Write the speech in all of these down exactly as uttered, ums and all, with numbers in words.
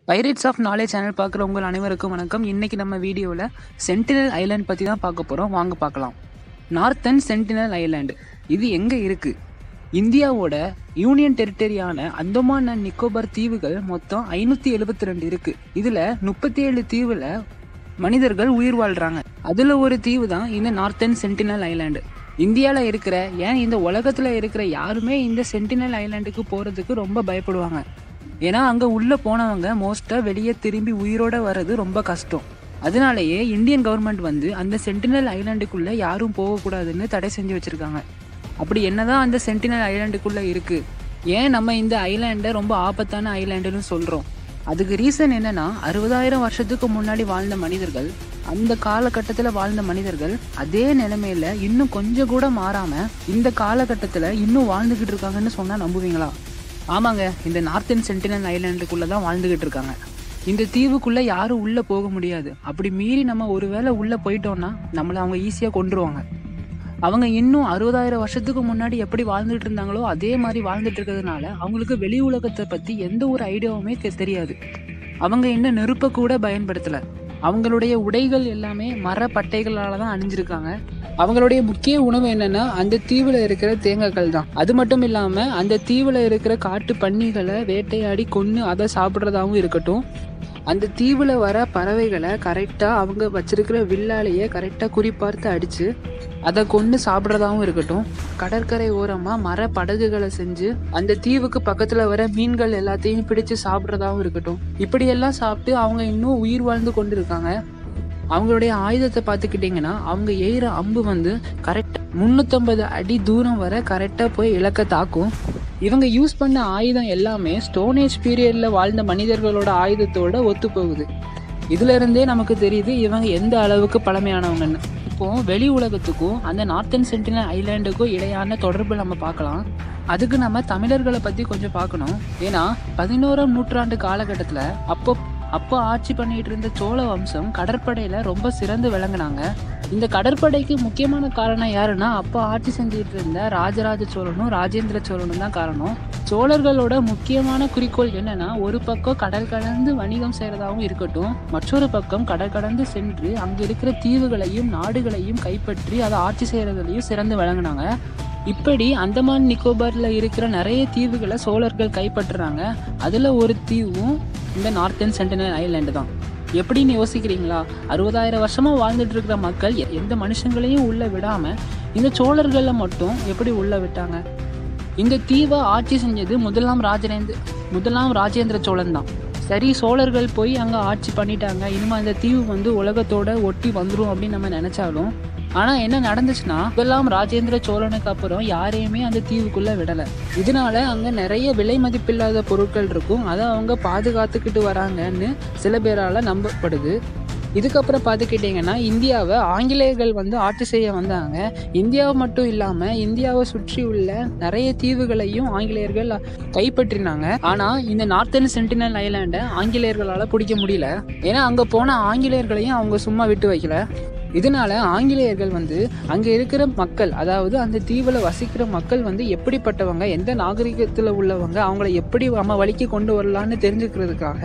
Pirates of knowledge channel பார்க்குற உங்கள் அனைவருக்கும் வணக்கம். இன்றைக்கி நம்ம வீடியோவில் சென்டினல் ஐலாண்ட் பற்றி தான் பார்க்க போகிறோம். வாங்க பார்க்கலாம். நார்த்தன் சென்டினல் ஐலாண்டு இது எங்கே இருக்குது? இந்தியாவோட யூனியன் டெரிட்டரியான அந்தமான் அண்ட் நிக்கோபார் தீவுகள் மொத்தம் ஐநூற்றி எழுபத்தி ரெண்டு இருக்குது. இதில் முப்பத்தி ஏழு தீவில் மனிதர்கள் உயிர் வாழ்கிறாங்க. அதில் ஒரு தீவு தான் இந்த நார்த்தன் சென்டினல் ஐலாண்டு. இந்தியாவில் இருக்கிற ஏன் இந்த உலகத்தில் இருக்கிற யாருமே இந்த சென்டினல் ஐலாண்டுக்கு போகிறதுக்கு ரொம்ப பயப்படுவாங்க. ஏன்னா அங்கே உள்ளே போனவங்க மோஸ்ட்டாக வெளியே திரும்பி உயிரோடு வர்றது ரொம்ப கஷ்டம். அதனாலேயே இந்தியன் கவர்மெண்ட் வந்து அந்த சென்டினல் ஐலாண்டுக்குள்ளே யாரும் போகக்கூடாதுன்னு தடை செஞ்சு வச்சுருக்காங்க. அப்படி என்னதான் அந்த சென்டினல் ஐலாண்டுக்குள்ளே இருக்குது? ஏன் நம்ம இந்த ஐலாண்டை ரொம்ப ஆபத்தான ஐலாண்டுன்னு சொல்கிறோம்? அதுக்கு ரீசன் என்னென்னா, அறுபதாயிரம் வருஷத்துக்கு முன்னாடி வாழ்ந்த மனிதர்கள், அந்த காலகட்டத்தில் வாழ்ந்த மனிதர்கள் அதே நிலைமையில் இன்னும் கொஞ்சம் கூட மாறாமல் இந்த காலகட்டத்தில் இன்னும் வாழ்ந்துக்கிட்டு இருக்காங்கன்னு சொன்னால் நம்புவீங்களா? ஆமாங்க, இந்த நார்த்தன் சென்டினல் ஐலாண்டுக்குள்ளே தான் வாழ்ந்துக்கிட்டு இருக்காங்க. இந்த தீவுக்குள்ளே யாரும் உள்ளே போக முடியாது. அப்படி மீறி நம்ம ஒரு வேளை உள்ளே போயிட்டோன்னா நம்மளை அவங்க ஈஸியாக கொண்டுருவாங்க. அவங்க இன்னும் அறுபதாயிரம் வருஷத்துக்கு முன்னாடி எப்படி வாழ்ந்துட்டு இருந்தாங்களோ அதே மாதிரி வாழ்ந்துட்டு இருக்கிறதுனால அவங்களுக்கு வெளி உலகத்தை பற்றி எந்த ஒரு ஐடியாவுமே தெரியாது. அவங்க இன்னும் நெருப்பை கூட பயன்படுத்தலை. அவங்களுடைய உடைகள் எல்லாமே மர பட்டைகளால் தான் அணிஞ்சிருக்காங்க. அவங்களுடைய முக்கிய உணவு என்னன்னா அந்த தீவில் இருக்கிற தேங்காய்கள் தான். அது மட்டும் இல்லாமல் அந்த தீவில் இருக்கிற காட்டு பன்னிகளை வேட்டையாடி கொன்று அதை சாப்பிட்றதாகவும் இருக்கட்டும், அந்த தீவில் வர பறவைகளை கரெக்டாக அவங்க வச்சிருக்கிற வில்லாலேயே கரெக்டாக குறிப்பார்த்து அடித்து அதை கொண்டு சாப்பிட்றதாகவும் இருக்கட்டும், கடற்கரை ஓரமாக மர படகுகளை செஞ்சு அந்த தீவுக்கு பக்கத்தில் வர மீன்கள் எல்லாத்தையும் பிடிச்சு சாப்பிட்றதாகவும் இருக்கட்டும், இப்படியெல்லாம் சாப்பிட்டு அவங்க இன்னும் உயிர் வாழ்ந்து கொண்டு இருக்காங்க. அவங்களுடைய ஆயுதத்தை பார்த்துக்கிட்டிங்கன்னா அவங்க எய்கிற அம்பு வந்து கரெக்டாக முந்நூற்றம்பது அடி தூரம் வர கரெக்டாக போய் இலக்க தாக்கும். இவங்க யூஸ் பண்ண ஆயுதம் எல்லாமே ஸ்டோனேஜ் பீரியடில் வாழ்ந்த மனிதர்களோட ஆயுதத்தோட ஒத்து போகுது. இதுலேருந்தே நமக்கு தெரியுது இவங்க எந்த அளவுக்கு பழமையானவங்கன்னு. இப்போது வெளி உலகத்துக்கும் அந்த நார்த்தன் சென்டினல் ஐலாண்டுக்கும் இடையான தொடர்பு நம்ம பார்க்கலாம். அதுக்கு நம்ம தமிழர்களை பற்றி கொஞ்சம் பார்க்கணும். ஏன்னா பதினோராம் நூற்றாண்டு காலகட்டத்தில் அப்போ அப்போ ஆட்சி பண்ணிட்டு இருந்த சோழ வம்சம் கடற்படையில் ரொம்ப சிறந்து விளங்கினாங்க. இந்த கடற்படைக்கு முக்கியமான காரணம் யாருன்னா, அப்போ ஆட்சி செஞ்சுட்டு இருந்த ராஜராஜ சோழனும் ராஜேந்திர சோழனும் தான் காரணம். சோழர்களோட முக்கியமான குறிக்கோள் என்னன்னா, ஒரு பக்கம் கடல் கடந்து வணிகம் செய்கிறதாகவும் இருக்கட்டும், மற்றொரு பக்கம் கடல் கடந்து சென்று அங்கே இருக்கிற தீவுகளையும் நாடுகளையும் கைப்பற்றி அதை ஆட்சி செய்கிறதுலையும் சிறந்து விளங்கினாங்க. இப்படி அந்தமான் நிக்கோபாரில் இருக்கிற நிறைய தீவுகளை சோழர்கள் கைப்பற்றுறாங்க. அதில் ஒரு தீவும் இந்த நார்த்தன் சென்டினல் ஐலாண்டு தான். எப்படின்னு யோசிக்கிறீங்களா? அறுபதாயிரம் வருஷமாக வாழ்ந்துட்டு இருக்கிற மக்கள் எந்த மனுஷங்களையும் உள்ளே விடாமல் இந்த சோழர்களை மட்டும் எப்படி உள்ளே விட்டாங்க? இந்த தீவை ஆட்சி செஞ்சது முதலாம் ராஜேந்திர முதலாம் ராஜேந்திர சோழன் தான். சரி, சோழர்கள் போய் அங்கே ஆட்சி பண்ணிட்டாங்க, இனிமேல் அந்த தீவு வந்து உலகத்தோட ஒட்டி வந்துடும் அப்படின்னு நம்ம நினச்சாலும், ஆனால் என்ன நடந்துச்சுன்னா, முதலாம் ராஜேந்திர சோழனுக்கு அப்புறம் யாரையுமே அந்த தீவுக்குள்ளே விடலை. இதனால அங்கே நிறைய விலை மதிப்பில்லாத பொருட்கள் இருக்கும், அதை அவங்க பாதுகாத்துக்கிட்டு வராங்கன்னு சில பேரால் நம்பப்படுது. இதுக்கப்புறம் பார்த்துக்கிட்டிங்கன்னா, இந்தியாவை ஆங்கிலேயர்கள் வந்து ஆட்சி செய்ய வந்தாங்க. இந்தியாவை மட்டும் இல்லாமல் இந்தியாவை சுற்றி உள்ள நிறைய தீவுகளையும் ஆங்கிலேயர்கள் கைப்பற்றினாங்க. ஆனால் இந்த நார்த்தன் சென்டினல் ஐலாண்டை ஆங்கிலேயர்களால் பிடிக்க முடியல. ஏன்னா அங்கே போன ஆங்கிலேயர்களையும் அவங்க சும்மா விட்டு வைக்கல. இதனால ஆங்கிலேயர்கள் வந்து அங்கே இருக்கிற மக்கள், அதாவது அந்த தீவில் வசிக்கிற மக்கள் வந்து எப்படிப்பட்டவங்க, எந்த நாகரிகத்தில் உள்ளவங்க, அவங்கள எப்படி நம்ம வழிக்கு கொண்டு வரலான்னு தெரிஞ்சுக்கிறதுக்காக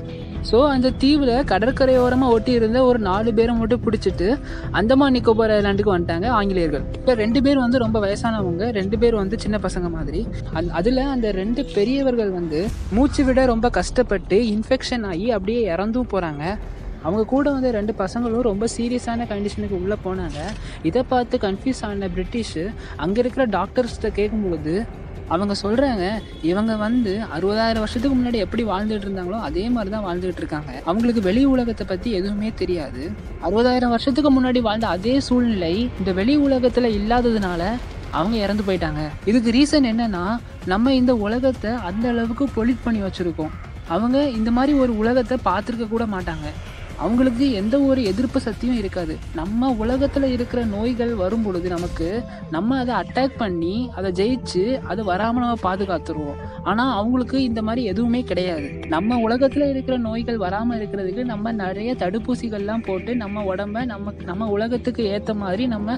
ஸோ அந்த தீவில் கடற்கரையோரமாக ஒட்டி இருந்த ஒரு நாலு பேரை மட்டும் பிடிச்சிட்டு அந்தமான் நிக்கோபார் ஐலாண்டுக்கு வந்துட்டாங்க ஆங்கிலேயர்கள். இப்போ ரெண்டு பேர் வந்து ரொம்ப வயசானவங்க, ரெண்டு பேர் வந்து சின்ன பசங்க மாதிரி. அந் அதில் அந்த ரெண்டு பெரியவர்கள் வந்து மூச்சு விட ரொம்ப கஷ்டப்பட்டு இன்ஃபெக்ஷன் ஆகி அப்படியே இறந்தும் போகிறாங்க. அவங்க கூட வந்து ரெண்டு பசங்களும் ரொம்ப சீரியஸான கண்டிஷனுக்கு உள்ளே போனாங்க. இதை பார்த்து கன்ஃபியூஸ் ஆன பிரிட்டிஷு அங்கே இருக்கிற டாக்டர்ஸ்கிட்ட கேட்கும்பொழுது அவங்க சொல்கிறாங்க, இவங்க வந்து அறுபதாயிரம் வருஷத்துக்கு முன்னாடி எப்படி வாழ்ந்துட்டு இருந்தாங்களோ அதே மாதிரி தான் வாழ்ந்துட்டு இருக்காங்க. அவங்களுக்கு வெளி உலகத்தை பற்றி எதுவுமே தெரியாது. அறுபதாயிரம் வருஷத்துக்கு முன்னாடி வாழ்ந்த அதே சூழ்நிலை இந்த வெளி உலகத்தில் இல்லாததுனால அவங்க இறந்து போயிட்டாங்க. இதுக்கு ரீசன் என்னன்னா, நம்ம இந்த உலகத்தை அந்த அளவுக்கு பொல்யூட் பண்ணி வச்சுருக்கோம். அவங்க இந்த மாதிரி ஒரு உலகத்தை பார்த்துருக்க கூட மாட்டாங்க. அவங்களுக்கு எந்த ஒரு எதிர்ப்பு சக்தியும் இருக்காது. நம்ம உலகத்தில் இருக்கிற நோய்கள் வரும் பொழுது நமக்கு நம்ம அதை அட்டாக் பண்ணி அதை ஜெயிச்சு அதை வராமல் நம்ம பாதுகாத்துருவோம். ஆனால் அவங்களுக்கு இந்த மாதிரி எதுவுமே கிடையாது. நம்ம உலகத்தில் இருக்கிற நோய்கள் வராமல் இருக்கிறதுக்கு நம்ம நிறைய தடுப்பூசிகள்லாம் போட்டு நம்ம உடம்ப நம்ம நம்ம உலகத்துக்கு ஏற்ற மாதிரி நம்ம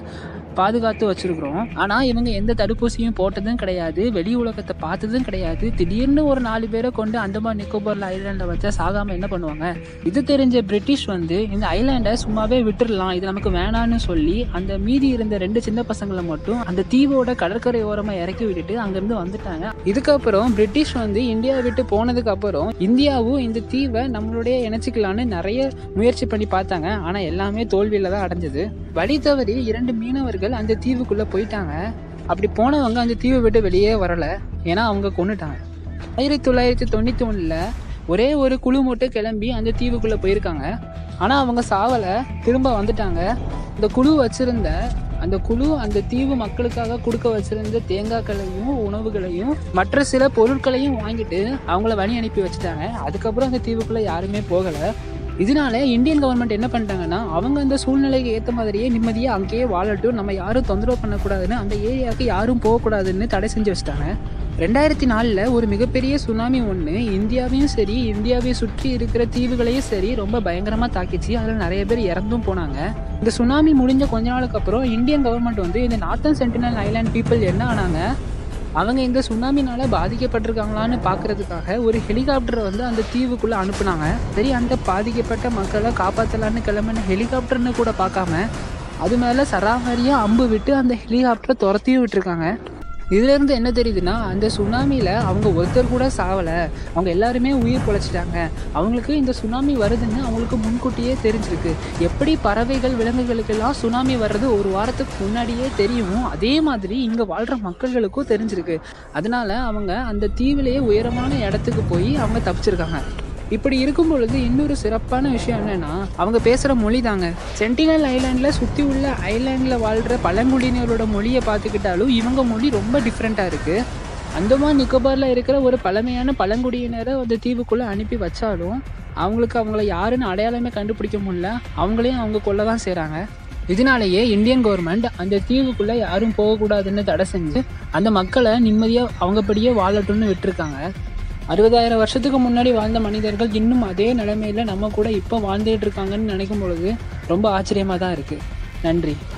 பாதுகாத்து வச்சிருக்கிறோம். ஆனா இவங்க எந்த தடுப்பூசியும் போட்டதும் கிடையாது, வெளி உலகத்தை பார்த்ததும் கிடையாது. திடீர்னு ஒரு நாலு பேரை கொண்டு அந்தமான் நிக்கோபார் ஐலாண்டை வச்சா சாகாம என்ன பண்ணுவாங்க? இது தெரிஞ்ச பிரிட்டிஷ் வந்து இந்த ஐலாண்டை சும்மாவே விட்டுடலாம், இது நமக்கு வேணான்னு சொல்லி அந்த மீதி இருந்த ரெண்டு சின்ன பசங்களை மட்டும் அந்த தீவோட கடற்கரை ஓரமா இறக்கி விட்டுட்டு அங்கிருந்து வந்துட்டாங்க. இதுக்கப்புறம் பிரிட்டிஷ் வந்து இந்தியா விட்டு போனதுக்கு அப்புறம் இந்தியாவும் இந்த தீவை நம்மளுடைய இணைச்சிக்கலான்னு நிறைய முயற்சி பண்ணி பார்த்தாங்க. ஆனா எல்லாமே தோல்வியில தான் அடைஞ்சது. வழி தவறி இரண்டு மீனவர்கள் அந்த தீவுக்குள்ள போயிட்டாங்க. அப்படி போனவங்க அந்த தீவை விட்டு வெளியே வரல, ஏன்னா அவங்க கொன்னுட்டாங்க. ஆயிரத்தி தொள்ளாயிரத்தி தொண்ணூத்தி ஒண்ணுல ஒரே ஒரு குழு மட்டும் கிளம்பி அந்த தீவுக்குள்ள போயிருக்காங்க. ஆனா அவங்க சாவல, திரும்ப வந்துட்டாங்க. இந்த குழு வச்சிருந்த அந்த குழு அந்த தீவு மக்களுக்காக கொடுக்க வச்சிருந்த தேங்காய்களையும் உணவுகளையும் மற்ற சில பொருட்களையும் வாங்கிட்டு அவங்கள வழி அனுப்பி வச்சுட்டாங்க. அதுக்கப்புறம் அந்த தீவுக்குள்ள யாருமே போகல. இதனால இந்தியன் கவர்மெண்ட் என்ன பண்ணிட்டாங்கன்னா, அவங்க அந்த சூழ்நிலைக்கு ஏற்ற மாதிரியே நிம்மதியாக அங்கேயே வாழட்டும், நம்ம யாரும் தொந்தரவு பண்ணக்கூடாதுன்னு, அந்த ஏரியாவுக்கு யாரும் போகக்கூடாதுன்னு தடை செஞ்சு வச்சுட்டாங்க. ரெண்டாயிரத்தி நாலில் ஒரு மிகப்பெரிய சுனாமி ஒன்று இந்தியாவையும் சரி இந்தியாவை சுற்றி இருக்கிற தீவுகளையும் சரி ரொம்ப பயங்கரமாக தாக்கிச்சு. அதில் நிறைய பேர் இறந்தும் போனாங்க. இந்த சுனாமி முடிஞ்ச கொஞ்ச நாளுக்கு அப்புறம் இந்தியன் கவர்மெண்ட் வந்து இந்த நார்த்தன் சென்டினல் ஐலாண்ட் பீப்புள் என்ன ஆனாங்க, அவங்க இந்த சுனாமினால பாதிக்கப்பட்டிருக்காங்களான்னு பார்க்கறதுக்காக ஒரு ஹெலிகாப்டரை வந்து அந்த தீவுக்குள்ளே அனுப்புனாங்க. சரி, அந்த பாதிக்கப்பட்ட மக்களை காப்பாற்றலான்னு கிளம்பின ஹெலிகாப்டர்னு கூட பார்க்காம அது மேலே சராமரியாக அம்பு விட்டு அந்த ஹெலிகாப்டரை துரத்தியும் விட்டுருக்காங்க. இதுலேருந்து என்ன தெரியுதுன்னா, அந்த சுனாமியில் அவங்க ஒருத்தர் கூட சாவலை, அவங்க எல்லாருமே உயிர் பொழைச்சிட்டாங்க. அவங்களுக்கு இந்த சுனாமி வருதுன்னு அவங்களுக்கு முன்கூட்டியே தெரிஞ்சிருக்கு. எப்படி பறவைகள் விலங்குகளுக்கெல்லாம் சுனாமி வர்றது ஒரு வாரத்துக்கு முன்னாடியே தெரியும், அதே மாதிரி இங்கே வாழ்கிற மக்கள்களுக்கும் தெரிஞ்சிருக்கு. அதனால அவங்க அந்த தீவிலேயே உயரமான இடத்துக்கு போய் அவங்க தப்பிச்சிருக்காங்க. இப்படி இருக்கும் பொழுது இன்னொரு சிறப்பான விஷயம் என்னன்னா, அவங்க பேசுகிற மொழி தாங்க. சென்டினல் ஐலாண்டில் சுற்றி உள்ள ஐலாண்டில் வாழ்கிற பழங்குடியினரோட மொழியை பார்த்துக்கிட்டாலும் இவங்க மொழி ரொம்ப டிஃப்ரெண்ட்டாக இருக்குது. அந்தமான் நிக்கோபாரில் இருக்கிற ஒரு பழமையான பழங்குடியினரை அந்த தீவுக்குள்ளே அனுப்பி வச்சாலும் அவங்களுக்கு அவங்கள யாருன்னு அடையாளமே கண்டுபிடிக்க முடியல, அவங்களையும் அவங்க கொல்ல தான் செய்கிறாங்க. இதனாலேயே இந்தியன் கவர்மெண்ட் அந்த தீவுக்குள்ளே யாரும் போகக்கூடாதுன்னு தடை செஞ்சு அந்த மக்களை நிம்மதியாக அவங்கப்படியே வாழட்டும்னு விட்டுருக்காங்க. அறுபதாயிரம் வருஷத்துக்கு முன்னாடி வாழ்ந்த மனிதர்கள் இன்னும் அதே நிலைமையில நம்ம கூட இப்போ வாழ்ந்துகிட்டு இருக்காங்கன்னு நினைக்கும் பொழுது ரொம்ப ஆச்சரியமாக தான் இருக்குது. நன்றி.